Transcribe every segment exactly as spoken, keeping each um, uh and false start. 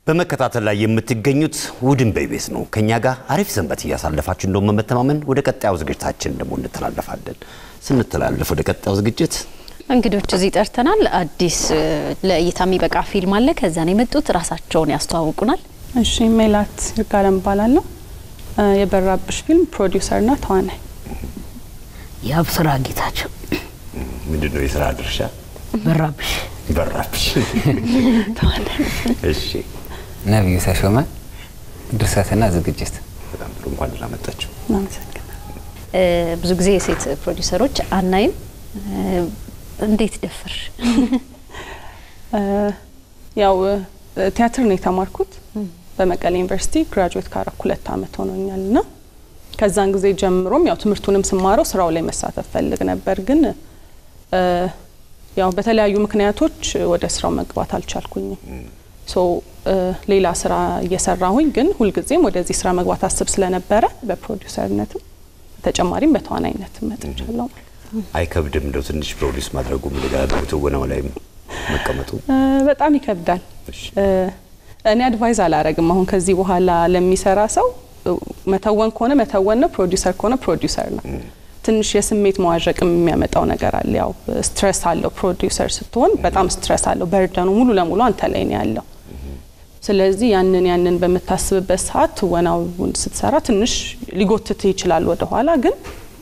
በመከታተል ላይ የምትገኙት ውድን በኢቢኤስ ነው። ከኛ ጋር አሪፍ ሰንበት እያሳለፋችሁ እንደው መመተማመን ወደ ቀጣዩ ዝግጅታችን ደግሞ እንተላለፋለን። ስንተላለፍ ወደ ቀጣዩ ዝግጅት እንግዶች እዚህ ጠርተናል። አዲስ ለእይታ የሚበቃ ፊልም አለ። ከዛ ነው የመጡት። ራሳቸውን ያስተዋውቁናል። እሺ ሜላት ይርጋለም ባላለሁ የበራብሽ ፊልም ፕሮዲዩሰርና ተዋናይ። ያብስራ ጌታቸው ምንድነው የሥራ ድርሻ? በራብሽ በራብሽ ተዋናይ። እሺ ነብዩ ተሾመ ድርሰትና ዝግጅት። በጣም ጥሩ እንኳን ደህና መጣችሁ። እናመሰግናለን። ብዙ ጊዜ ሴት ፕሮዲዩሰሮች አናይም። እንዴት ደፈርሽ? ያው ቲያትር ነው የተማርኩት በመቀሌ ዩኒቨርሲቲ ግራጁዌት ካረኩ ሁለት አመት ሆኖኛልና ከዛን ጊዜ ጀምሮም ያው ትምህርቱንም ስማረው ስራው ላይ መሳተፍ ፈልግ ነበር ግን ያው በተለያዩ ምክንያቶች ወደ ስራው መግባት አልቻልኩኝም። ሶ ሌላ ስራ እየሰራሁኝ ግን ሁሉ ጊዜም ወደዚህ ስራ መግባት አስብ ስለነበረ በፕሮዲዩሰርነትም ተጨማሪም በተዋናይነትም መጥቻለሁ። አይከብድም እንደው ትንሽ ፕሮዲዩስ ማድረጉ ምንጋደው ተወናው ላይ መቀመጡ? በጣም ይከብዳል። እኔ አድቫይዝ አላረግም አሁን ከዚህ በኋላ ለሚሰራ ሰው መተወን ከሆነ መተወን ነው፣ ፕሮዲዩሰር ከሆነ ፕሮዲዩሰር ነው። ትንሽ የስሜት መዋዠቅም የሚያመጣው ነገር አለ። ያው ስትሬስ አለው ፕሮዲዩሰር ስትሆን በጣም ስትሬስ አለው። በርደኑ ሙሉ ለሙሉ አንተ ላይ ነው ያለው። ስለዚህ ያንን ያንን በመታሰብበት ሰዓት ወናውን ስትሰራ ትንሽ ሊጎትት ይችላል ወደ ኋላ ግን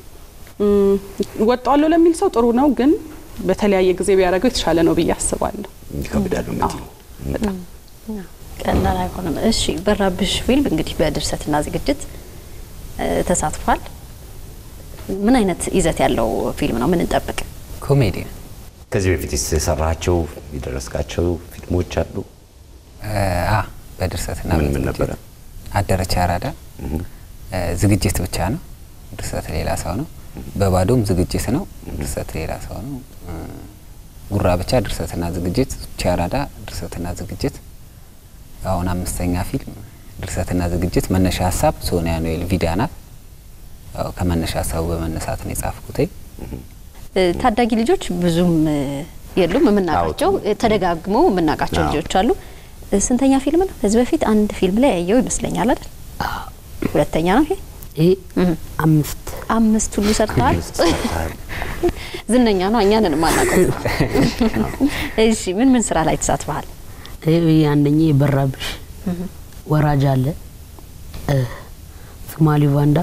ወጣው ለሚል ሰው ጥሩ ነው ግን በተለያየ ጊዜ ቢያደርገው የተሻለ ነው ብዬ አስባለሁ። ይከብዳል ማለት ነው። በጣም ቀላል አይሆንም። እሺ በራብሽ ፊልም እንግዲህ በድርሰትና ዝግጅት ተሳትፏል። ምን አይነት ይዘት ያለው ፊልም ነው? ምን እንጠብቅ? ኮሜዲ። ከዚህ በፊት የሰራቸው የደረስካቸው ፊልሞች አሉ? አ በድርሰትና ምን ምን ነበር? አደረቻ አራዳ ዝግጅት ብቻ ነው፣ ድርሰት ሌላ ሰው ነው። በባዶም ዝግጅት ነው፣ ድርሰት ሌላ ሰው ነው። ጉራ ብቻ ድርሰትና ዝግጅት፣ ቻራዳ ድርሰትና ዝግጅት። አሁን አምስተኛ ፊልም ድርሰትና ዝግጅት። መነሻ ሀሳብ ሶኒያ ኖኤል ቪዳና ከመነሻ ሀሳቡ በመነሳት ነው የጻፍኩት። ታዳጊ ልጆች ብዙም የሉም የምናቃቸው ተደጋግመው የምናቃቸው ልጆች አሉ። ስንተኛ ፊልም ነው? ከዚህ በፊት አንድ ፊልም ላይ ያየው ይመስለኛል አይደል? ሁለተኛ ነው ይሄ? እ አምስት አምስት ሁሉ ሰርተዋል። ዝነኛ ነው እኛንን ማናቀው። እሺ ምን ምን ስራ ላይ ተሳትፈሃል? አንደኛ በራብሽ ወራጅ አለ ሶማሊ ቫንዳ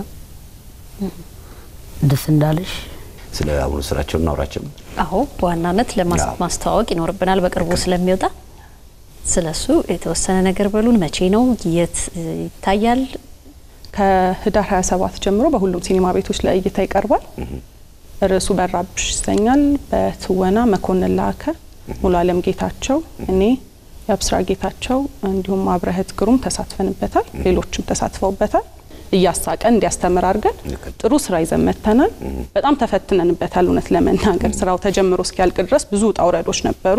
ደስ እንዳለሽ ስለ አሁን ስራቸው እናውራቸው። አዎ በዋናነት ለማስተዋወቅ ይኖርብናል በቅርቡ ስለሚወጣ ስለሱ የተወሰነ ነገር በሉን። መቼ ነው? የት ይታያል? ከህዳር ሃያ ሰባት ጀምሮ በሁሉም ሲኒማ ቤቶች ላይ እይታ ይቀርባል። ርዕሱ በራብሽ ይሰኛል። በትወና መኮንን ላከ፣ ሙሉ አለም ጌታቸው፣ እኔ ያብስራ ጌታቸው እንዲሁም አብረህት ግሩም ተሳትፈንበታል። ሌሎችም ተሳትፈውበታል። እያሳቀን እንዲያስተምር አድርገን ጥሩ ስራ ይዘን መተናል። በጣም ተፈትነንበታል። እውነት ለመናገር ስራው ተጀምሮ እስኪያልቅ ድረስ ብዙ ውጣ ውረዶች ነበሩ።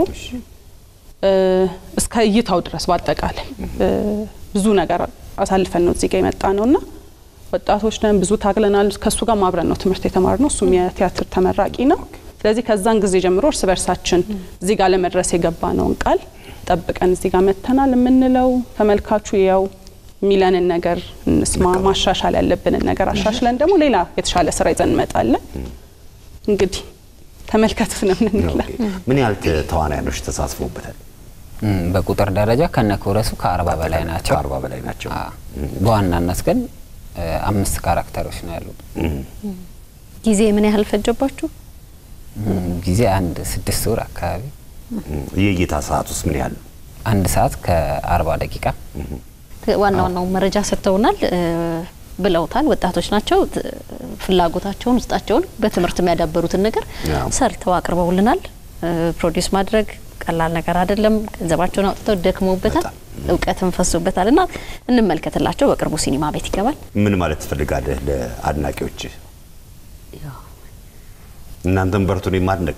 እስከ እይታው ድረስ ባጠቃላይ ብዙ ነገር አሳልፈን ነው እዚህ ጋር የመጣ ነውና ወጣቶች ነን፣ ብዙ ታግለናል። ከሱ ጋር ማብረን ነው ትምህርት የተማርነው። እሱም የቲያትር ተመራቂ ነው። ስለዚህ ከዛን ጊዜ ጀምሮ እርስ በርሳችን እዚህ ጋር ለመድረስ የገባነውን ቃል ጠብቀን እዚህ ጋር መተናል። የምንለው ተመልካቹ ያው ሚላንን ነገር እንስማ፣ ማሻሻል ያለብንን ነገር አሻሽለን ደግሞ ሌላ የተሻለ ስራ ይዘን እንመጣለን። እንግዲህ ተመልካቹት ነው እንላለን። ምን ያህል ተዋናዮች ተሳትፈውበታል? በቁጥር ደረጃ ከነኮረሱ ከአርባ በላይ ናቸው። ከአርባ በላይ ናቸው። በዋናነት ግን አምስት ካራክተሮች ነው ያሉት። ጊዜ ምን ያህል ፈጀባችሁ? ጊዜ አንድ ስድስት ወር አካባቢ። የእይታ ሰዓቱስ ምን ያህል? አንድ ሰዓት ከአርባ ደቂቃ። ዋና ዋናው መረጃ ሰጥተውናል ብለውታል። ወጣቶች ናቸው። ፍላጎታቸውን ውስጣቸውን በትምህርት የሚያዳበሩትን ነገር ሰርተው አቅርበውልናል። ፕሮዲዩስ ማድረግ ቀላል ነገር አይደለም። ገንዘባቸውን አውጥተው ደክመውበታል፣ እውቀትም ፈሶበታልና እንመልከትላቸው። በቅርቡ ሲኒማ ቤት ይገባል። ምን ማለት ትፈልጋለህ ለአድናቂዎች? ያው እናንተም በርቱን ይማድነቅ።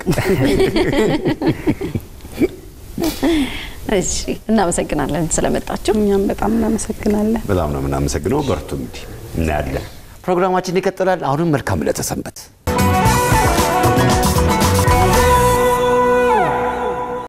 እሺ እናመሰግናለን ስለመጣችሁ። እኛም በጣም እናመሰግናለን። በጣም ነው እናመሰግነው። በርቱ እንግዲህ እናያለን። ፕሮግራማችን ይቀጥላል። አሁንም መልካም ለተሰንበት